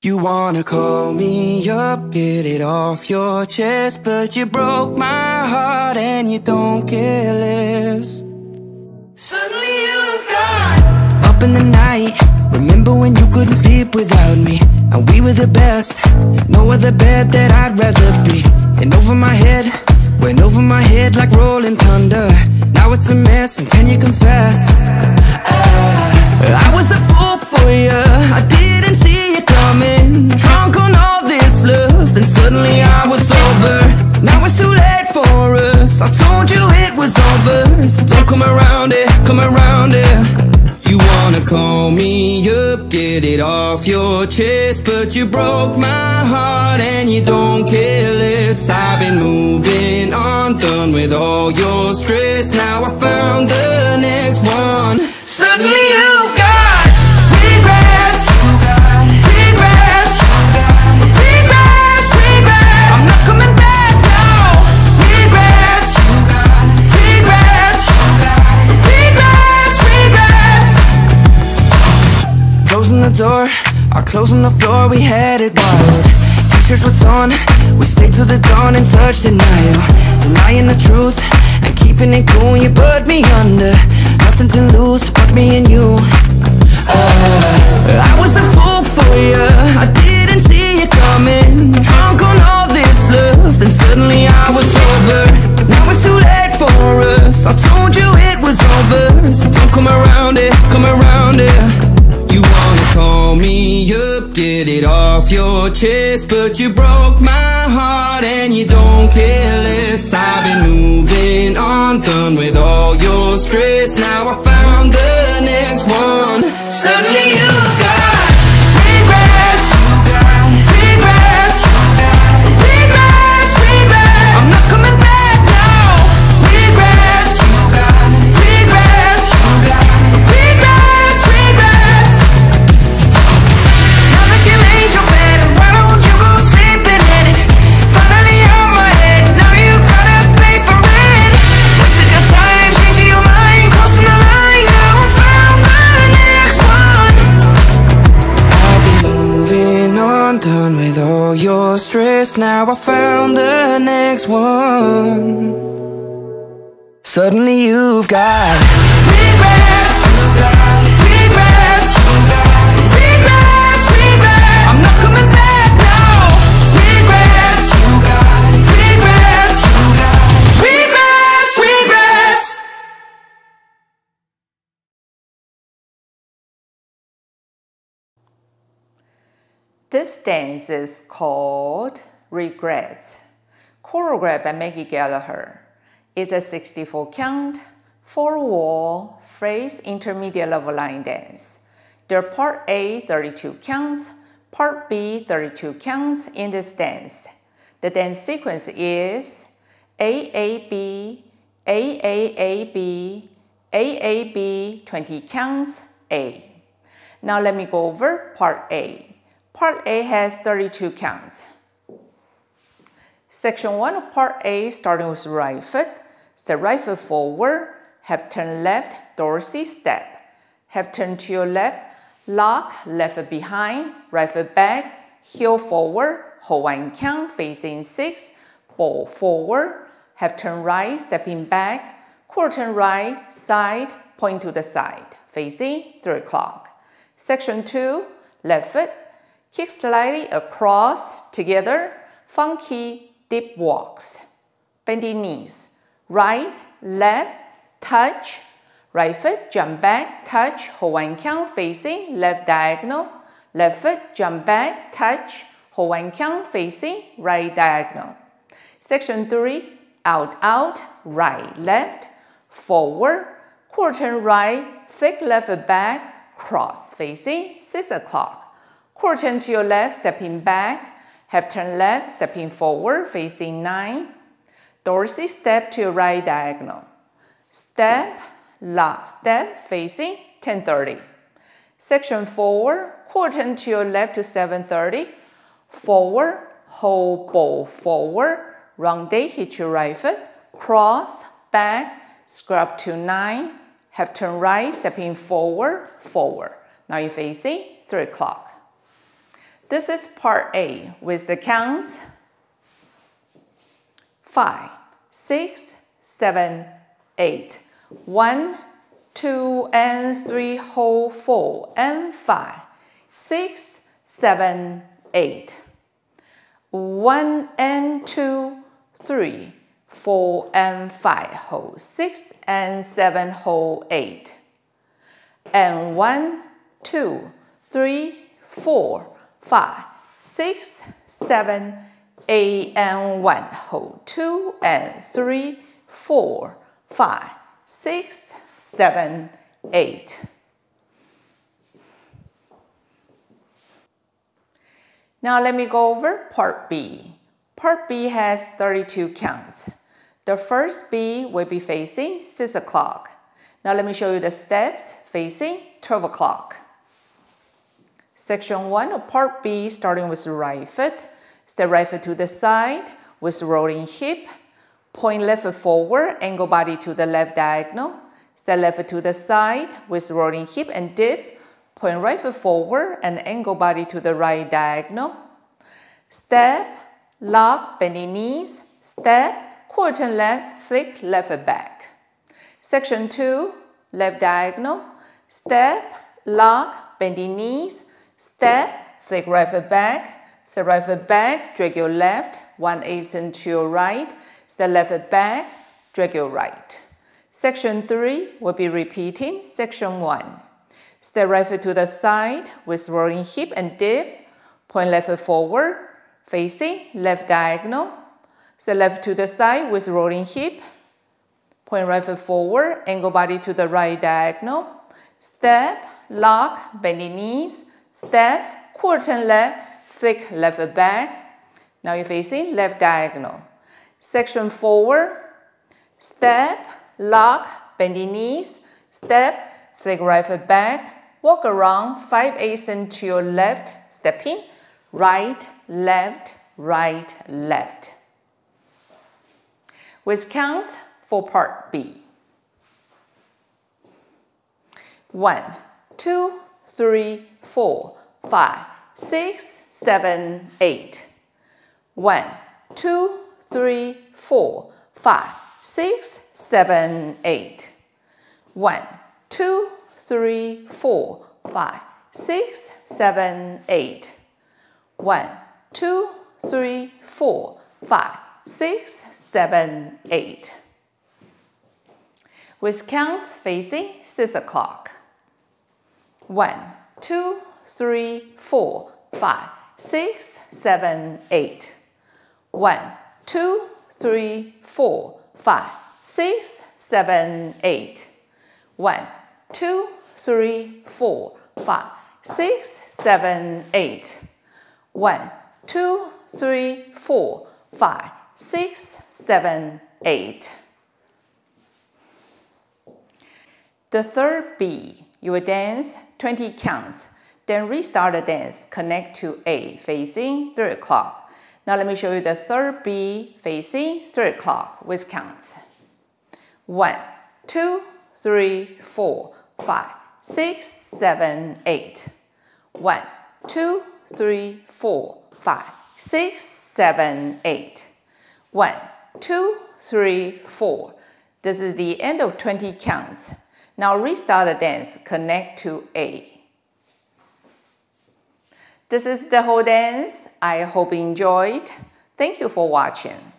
You wanna call me up, get it off your chest, but you broke my heart and you don't care less. Suddenly you've gone up in the night. Remember when you couldn't sleep without me, and we were the best. No other bed that I'd rather be. And over my head, went over my head like rolling thunder. Now it's a mess, and can you confess? I was a fool for you, I didn't see you coming. Drunk on all this love, then suddenly I was sober. Now it's too late for us, I told you it was over. So don't come around it, come around it. You wanna call me up, get it off your chest, but you broke my heart and you don't care less. I've been moving on, done with all your stress. Now I found the next one. Suddenly you've got regrets, regrets, regrets, regrets. I'm not coming back now. Regrets, regrets, regrets, regrets. Closing the door, or closing the floor, we had it wild. T-shirts were torn, we stayed till the dawn and touched denial. Denying the truth and keeping it cool, you put me under. Nothing to lose but me and you. I was a fool for you, I didn't see you coming. Drunk on all this love, then suddenly I was sober. Now it's too late for us, I told you it was over. So don't come around it, come around it. You wanna call me up, get it off your chest, but you broke my heart and you don't care less. I've been moving on, done with all your stress. Now I found the next one. Suddenly you've got regrets, regrets, regrets, regrets. I'm not coming back now. Regrets, regrets, regrets, regrets. Now that you made your bed, why don't you go sleeping in it? Finally out my head, now you gotta pay for it. Wasted your time, changing your mind, crossing the line. Now I found the next one. I've been moving on, done with all your stress. Now I found the next one. Suddenly you've got regrets, regrets, regrets, regrets. I'm not coming back now. Regrets, regrets, regrets, regrets. This dance is called Regrets, choreographed by Maggie Gallagher. It's a 64 count, 4-wall, phrase intermediate level line dance. There are part A 32 counts, part B 32 counts in this dance. The dance sequence is AAB, AAAB, AAB 20 counts A. Now let me go over part A. Part A has 32 counts. Section 1 of part A, starting with right foot. Step right foot forward, half turn left, Dorsey step. Half turn to your left, lock, left foot behind, right foot back, heel forward, hold 1 count, facing 6, ball forward, half turn right, stepping back, quarter turn right, side, point to the side, facing 3 o'clock. Section 2, left foot, kick slightly across, together, funky dip walks. Bending knees, right, left, touch, right foot, jump back, touch, hold 1 count, facing, left diagonal, left foot, jump back, touch, hold 1 count, facing, right diagonal. Section 3, out, out, right, left, forward, quarter turn right, flick left foot back, cross, facing, 6 o'clock. Quarter turn to your left, stepping back, half turn left, stepping forward, facing 9. Dorsey step to your right diagonal. Step, lock, step, facing 10:30. Section 4, quarter turn to your left to 7:30. Forward, hold ball forward, round day, hit your right foot, cross, back, scrub to 9, half turn right, stepping forward, forward. Now you're facing 3 o'clock. This is part A with the counts 5, 6, 7, 8. 1, 2, and 3, hold 4, and 5, 6, 7, 8. 1 and 2, 3, 4 and 5, hold 6 and 7, hold 8. And 1, 2, 3, 4, 5, 6, 7, 8, and 1, hold 2 and 3, 4, 5, 6, 7, 8. Now let me go over part B. Part B has 32 counts. The first B will be facing 6 o'clock. Now let me show you the steps facing 12 o'clock. Section 1 of part B, starting with right foot. Step right foot to the side with rolling hip. Point left foot forward, angle body to the left diagonal. Step left foot to the side with rolling hip and dip. Point right foot forward and angle body to the right diagonal. Step, lock, bending knees. Step, quarter turn left, flick left foot back. Section 2, left diagonal. Step, lock, bending knees. Step, flick right foot back. Step right foot back, drag your left, 1/8 to your right. Step left foot back, drag your right. Section 3 will be repeating Section 1. Step right foot to the side with rolling hip and dip. Point left foot forward, facing left diagonal. Step left to the side with rolling hip. Point right foot forward, angle body to the right diagonal. Step, lock, bending knees. Step, quarter turn left, flick left foot back. Now you're facing left diagonal. Section forward, step, lock, bending knees. Step, flick right foot back, walk around 5/8 to your left, stepping, right, left, right, left. With counts for part B. 1, 2, 3, 4, 5, 6, 7, 8. 1, 2, 3, 4, 5, 6, 7, 8. 1, 2, 3, 4, 5, 6, 7, 8. 1, 2, 3, 4, 5, 6, 7, 8. With counts facing 6 o'clock. 1, 2, 3, 4, 5, 6, 7, 8. 1, 2, 3, 4, 5, 6, 7, 8. 1, 2, 3, 4, 5, 6, 7, 8. 1, 2, 3, 4, 5, 6, 7, 8. The third B, you will dance 20 counts, then restart the dance, connect to A facing 3 o'clock. Now let me show you the third B facing 3 o'clock with counts. 1, 2, 3, 4, 5, 6, 7, 8. 1, 2, 3, 4, 5, 6, 7, 8. 1, 2, 3, 4. This is the end of 20 counts. Now restart the dance, connect to A. This is the whole dance. I hope you enjoyed. Thank you for watching.